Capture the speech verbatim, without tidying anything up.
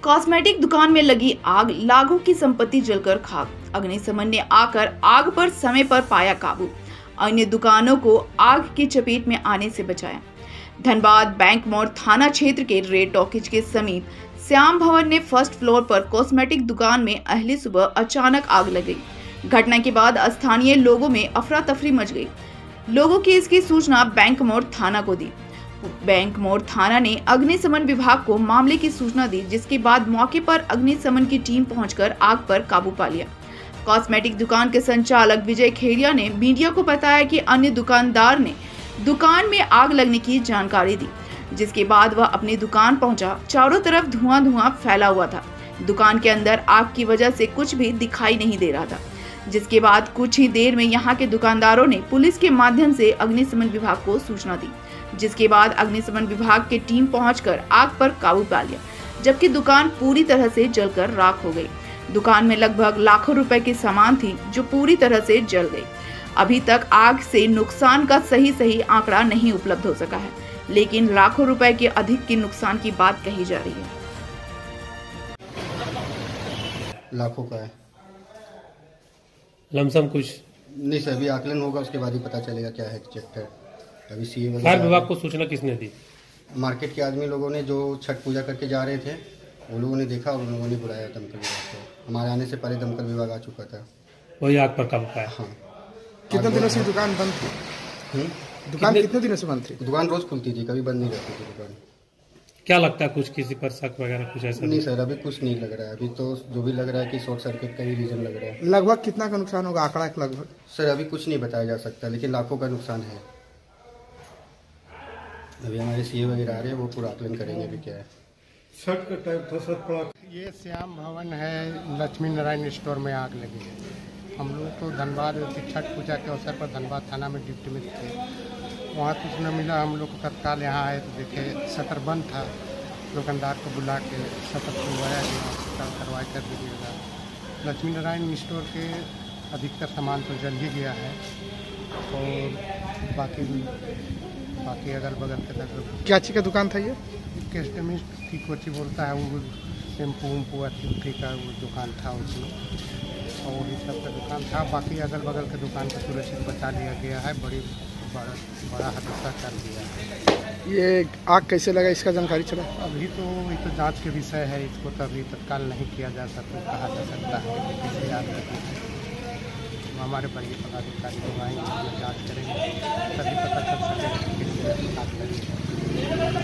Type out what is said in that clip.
Cosmetic दुकान में लगी आग, लाखों की संपत्ति जलकर खाक। अग्निशमन ने आकर आग पर समय पर पाया काबू, अन्य दुकानों को आग की चपेट में आने से बचाया। धनबाद बैंक मोड़ थाना क्षेत्र के रेड टॉकीज के समीप श्याम भवन ने फर्स्ट फ्लोर पर कॉस्मेटिक दुकान में अहले सुबह अचानक आग लग गई। घटना के बाद स्थानीय लोगों में अफरा तफरी मच गई। लोगों की इसकी सूचना बैंक मोड़ थाना को दी। बैंक मोड़ थाना ने अग्निशमन विभाग को मामले की सूचना दी, जिसके बाद मौके पर अग्निशमन की टीम पहुंचकर आग पर काबू पा लिया। कॉस्मेटिक दुकान के संचालक विजय खेड़िया ने मीडिया को बताया कि अन्य दुकानदार ने दुकान में आग लगने की जानकारी दी, जिसके बाद वह अपनी दुकान पहुंचा। चारों तरफ धुआं धुआं फैला हुआ था। दुकान के अंदर आग की वजह से कुछ भी दिखाई नहीं दे रहा था, जिसके बाद कुछ ही देर में यहां के दुकानदारों ने पुलिस के माध्यम से अग्निशमन विभाग को सूचना दी, जिसके बाद अग्निशमन विभाग की टीम पहुंचकर आग पर काबू पा लिया, जबकि दुकान पूरी तरह से जलकर राख हो गई। दुकान में लगभग लाखों रुपए की सामान थी, जो पूरी तरह से जल गई। अभी तक आग से नुकसान का सही सही आंकड़ा नहीं उपलब्ध हो सका है, लेकिन लाखों रुपए के अधिक के नुकसान की बात कही जा रही है। लाखों का है लमसम कुछ नहीं सर, अभी आकलन होगा, उसके बाद ही पता चलेगा क्या है एग्जैक्ट है। अभी सी फायर विभाग को सूचना किसने दी? मार्केट के आदमी लोगों ने, जो छठ पूजा करके जा रहे थे, वो लोगों ने देखा और उन लोगों ने बुलाया दमकल विभाग को। हमारे आने से पहले दमकल विभाग आ चुका था। वही आग पर काबू पाया। हाँ। कितने दिनों से दुकान बंद थी? हुँ? दुकान कितने दिनों से बंद थी? दुकान रोज खुलती थी, कभी बंद नहीं रहती थी दुकान। क्या लगता है कुछ किसी पर शक वगैरह कुछ ऐसा? नहीं सर, अभी कुछ नहीं लग रहा है। अभी तो जो भी लग रहा है कि शॉर्ट सर्किट का ही रीजन लग रहा है। लगभग कितना का नुकसान होगा, आंकड़ा लगभग? सर अभी कुछ नहीं बताया जा सकता, लेकिन लाखों का नुकसान है। अभी हमारे सीए वगैरह आ रहे हैं, वो पूरा आकलन करेंगे अभी क्या है। छठ का टाइम था सर, पड़ा। ये श्याम भवन है, लक्ष्मी नारायण स्टोर में आग लगी है। हम लोग तो धनबाद छठ पूजा के अवसर पर धनबाद थाना में ड्यूटी में थे। वहाँ कुछ न मिला, हम लोग को तत्काल यहाँ आए तो देखे शटर बंद था। दुकानदार को बुला के शटर खुलवाया गया, शटर करवाई कर दीजिएगा। लक्ष्मी नारायण स्टोर के अधिकतर सामान तो जल ही गया है, और बाकी बाकी अगल बगल के तक। क्या चीज़ का दुकान था ये? केस्टमिस्ट की कोची बोलता है, वो शैम्पू वम्पू अथी का वो दुकान था उसमें, और वही सब का दुकान था। बाकी अगल बगल के दुकान को सुरक्षित बचा लिया गया है। बड़ी बड़ा बड़ा हादसा कर दिया है। ये आग कैसे लगा, इसका जानकारी चला? अभी तो ये तो जांच के विषय है, इसको तो अभी तत्काल नहीं किया जा सकता, कहा जा सकता है कि किसी आग लगी है। हमारे बड़े पदाधिकारी लोग आएंगे, जाँच करेंगे, तभी पता चल सकेगा कि किसी आग लगी है।